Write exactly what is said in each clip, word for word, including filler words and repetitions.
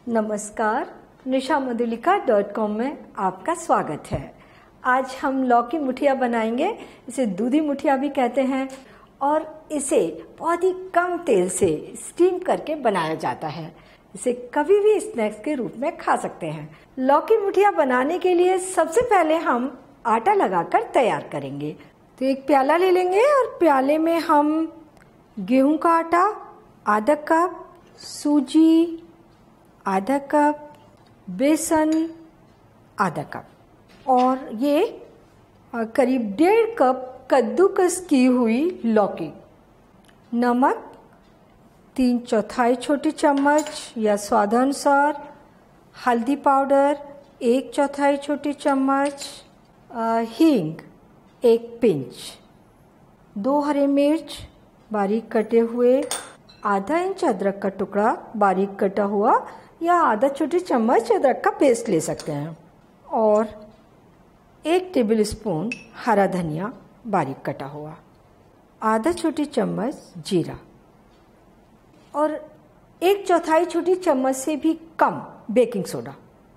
नमस्कार, निशा Madhulika dot com में आपका स्वागत है। आज हम लौकी मुठिया बनाएंगे। इसे दूधी मुठिया भी कहते हैं और इसे बहुत ही कम तेल से स्टीम करके बनाया जाता है। इसे कभी भी स्नैक्स के रूप में खा सकते हैं। लौकी मुठिया बनाने के लिए सबसे पहले हम आटा लगाकर तैयार करेंगे। तो एक प्याला ले लेंगे और प्याले में हम गेहूं का आटा आधा कप, सूजी आधा कप, बेसन आधा कप और ये करीब डेढ़ कप कद्दूकस की हुई लौकी, नमक तीन चौथाई छोटी चम्मच या स्वादानुसार, हल्दी पाउडर एक चौथाई छोटी चम्मच, हींग एक पिंच, दो हरे मिर्च बारीक कटे हुए, आधा इंच अदरक का टुकड़ा बारीक कटा हुआ या आधा छोटी चम्मच अदरक का पेस्ट ले सकते हैं और एक टेबल स्पून हरा धनिया बारीक कटा हुआ, आधा छोटी चम्मच जीरा और एक चौथाई छोटी चम्मच से भी कम बेकिंग सोडा,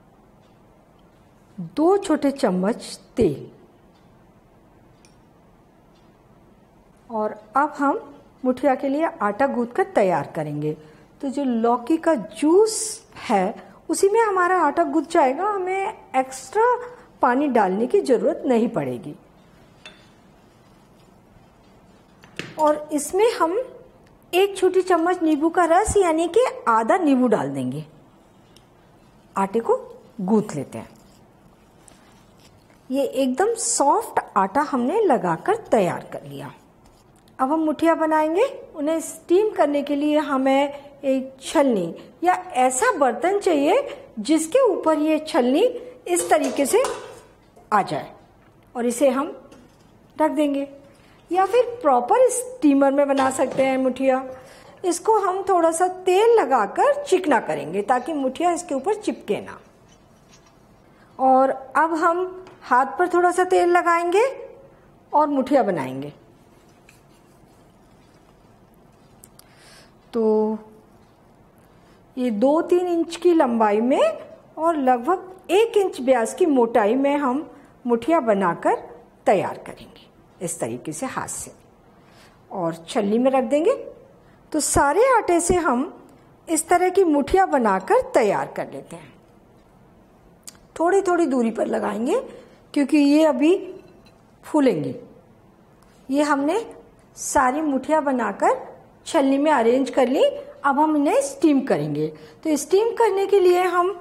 दो छोटे चम्मच तेल। और अब हम मुठिया के लिए आटा गूंथ कर तैयार करेंगे। तो जो लौकी का जूस है उसी में हमारा आटा गूंथ जाएगा, हमें एक्स्ट्रा पानी डालने की जरूरत नहीं पड़ेगी। और इसमें हम एक छोटी चम्मच नींबू का रस यानी कि आधा नींबू डाल देंगे। आटे को गूंथ लेते हैं। ये एकदम सॉफ्ट आटा हमने लगाकर तैयार कर लिया। अब हम मुठिया बनाएंगे। उन्हें स्टीम करने के लिए हमें एक छलनी या ऐसा बर्तन चाहिए जिसके ऊपर ये छलनी इस तरीके से आ जाए और इसे हम रख देंगे या फिर प्रॉपर स्टीमर में बना सकते हैं मुठिया। इसको हम थोड़ा सा तेल लगाकर चिकना करेंगे ताकि मुठिया इसके ऊपर चिपके ना। और अब हम हाथ पर थोड़ा सा तेल लगाएंगे और मुठिया बनाएंगे। तो ये दो तीन इंच की लंबाई में और लगभग एक इंच व्यास की मोटाई में हम मुठिया बनाकर तैयार करेंगे इस तरीके से हाथ से और छलनी में रख देंगे। तो सारे आटे से हम इस तरह की मुठिया बनाकर तैयार कर लेते हैं। थोड़ी थोड़ी दूरी पर लगाएंगे क्योंकि ये अभी फूलेंगी। ये हमने सारी मुठिया बनाकर छलनी में अरेंज कर ली। अब हम इन्हें स्टीम करेंगे। तो स्टीम करने के लिए हम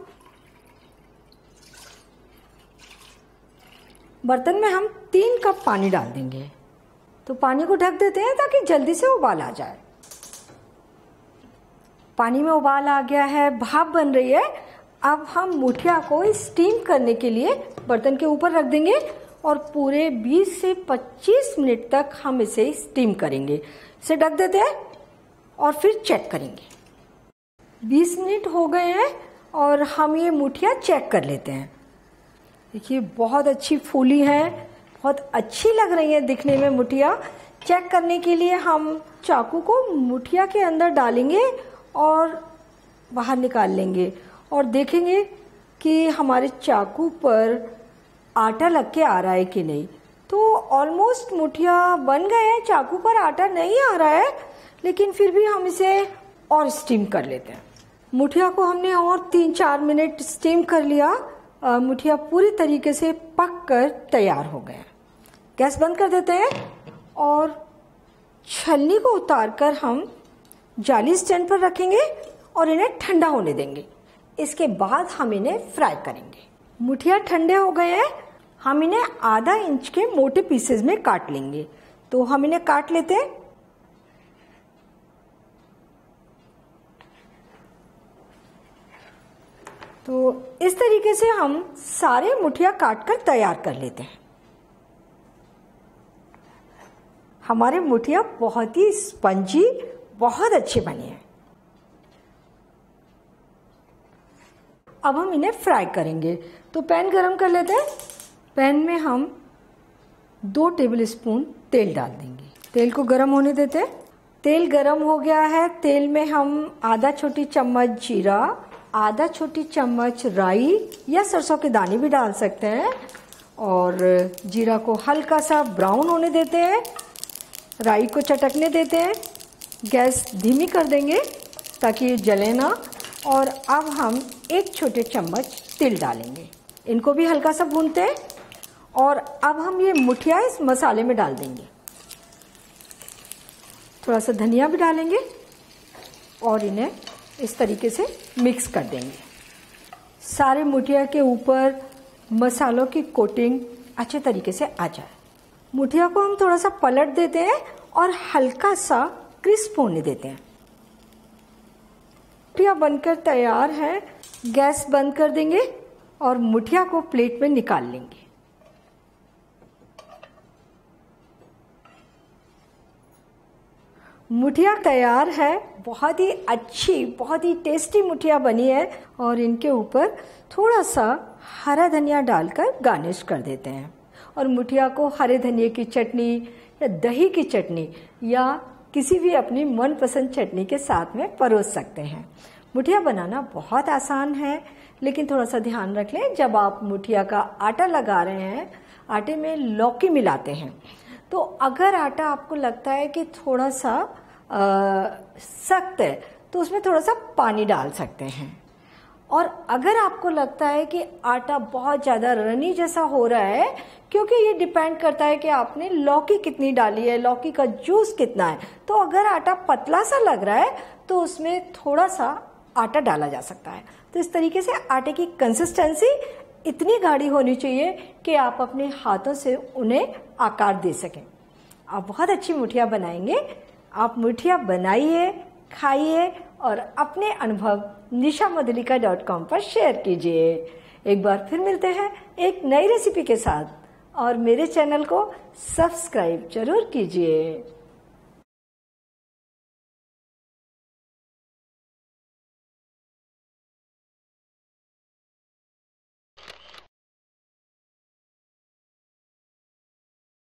बर्तन में हम तीन कप पानी डाल देंगे। तो पानी को ढक देते हैं ताकि जल्दी से उबाल आ जाए। पानी में उबाल आ गया है, भाप बन रही है। अब हम मुठिया को स्टीम करने के लिए बर्तन के ऊपर रख देंगे और पूरे बीस से पच्चीस मिनट तक हम इसे स्टीम करेंगे। इसे ढक देते हैं और फिर चेक करेंगे। बीस मिनट हो गए हैं और हम ये मुठिया चेक कर लेते हैं। देखिए बहुत अच्छी फूली है, बहुत अच्छी लग रही है दिखने में मुठिया। चेक करने के लिए हम चाकू को मुठिया के अंदर डालेंगे और बाहर निकाल लेंगे और देखेंगे कि हमारे चाकू पर आटा लग के आ रहा है कि नहीं। तो ऑलमोस्ट मुठिया बन गए हैं, चाकू पर आटा नहीं आ रहा है, लेकिन फिर भी हम इसे और स्टीम कर लेते हैं। मुठिया को हमने और तीन चार मिनट स्टीम कर लिया। आ, मुठिया पूरी तरीके से पक कर तैयार हो गया। गैस बंद कर देते हैं और छलनी को उतारकर हम जाली स्टैंड पर रखेंगे और इन्हें ठंडा होने देंगे। इसके बाद हम इन्हें फ्राई करेंगे। मुठिया ठंडे हो गए हैं। हम इन्हें आधा इंच के मोटे पीसेस में काट लेंगे। तो हम इन्हें काट लेते हैं। तो इस तरीके से हम सारे मुठिया काट कर तैयार कर लेते हैं। हमारे मुठिया बहुत ही स्पंजी, बहुत अच्छे बने हैं। अब हम इन्हें फ्राई करेंगे। तो पैन गरम कर लेते हैं। पैन में हम दो टेबल स्पून तेल डाल देंगे। तेल को गरम होने देते हैं। तेल गरम हो गया है। तेल में हम आधा छोटी चम्मच जीरा, आधा छोटी चम्मच राई या सरसों के दाने भी डाल सकते हैं और जीरा को हल्का सा ब्राउन होने देते हैं, राई को चटकने देते हैं। गैस धीमी कर देंगे ताकि ये जले ना। और अब हम एक छोटे चम्मच तिल डालेंगे, इनको भी हल्का सा भूनते हैं। और अब हम ये मुठिया इस मसाले में डाल देंगे। थोड़ा सा धनिया भी डालेंगे और इन्हें इस तरीके से मिक्स कर देंगे। सारे मुठिया के ऊपर मसालों की कोटिंग अच्छे तरीके से आ जाए। मुठिया को हम थोड़ा सा पलट देते हैं और हल्का सा क्रिस्प होने देते हैं। मुठिया बनकर तैयार है। गैस बंद कर देंगे और मुठिया को प्लेट में निकाल लेंगे। मुठिया तैयार है। बहुत ही अच्छी, बहुत ही टेस्टी मुठिया बनी है। और इनके ऊपर थोड़ा सा हरा धनिया डालकर गार्निश कर देते हैं। और मुठिया को हरे धनिया की चटनी या दही की चटनी या किसी भी अपनी मनपसंद चटनी के साथ में परोस सकते हैं। मुठिया बनाना बहुत आसान है, लेकिन थोड़ा सा ध्यान रख लें, जब आप मुठिया का आटा लगा रहे हैं, आटे में लौकी मिलाते हैं, तो अगर आटा आपको लगता है कि थोड़ा सा सख्त है तो उसमें थोड़ा सा पानी डाल सकते हैं। और अगर आपको लगता है कि आटा बहुत ज़्यादा रनी जैसा हो रहा है, क्योंकि ये डिपेंड करता है कि आपने लौकी कितनी डाली है, लौकी का जूस कितना है, तो अगर आटा पतला सा लग रहा है तो उसमें थोड़ा सा आटा डाला जा सकता है। तो इस तरीके से आटे की कंसिस्टेंसी इतनी गाढ़ी होनी चाहिए कि आप अपने हाथों से उन्हें आकार दे सकें। आप बहुत अच्छी मुठिया बनाएंगे। आप मुठिया बनाइए, खाइए और अपने अनुभव निशा मधुलिका डॉट कॉम पर शेयर कीजिए। एक बार फिर मिलते हैं एक नई रेसिपी के साथ और मेरे चैनल को सब्सक्राइब जरूर कीजिए।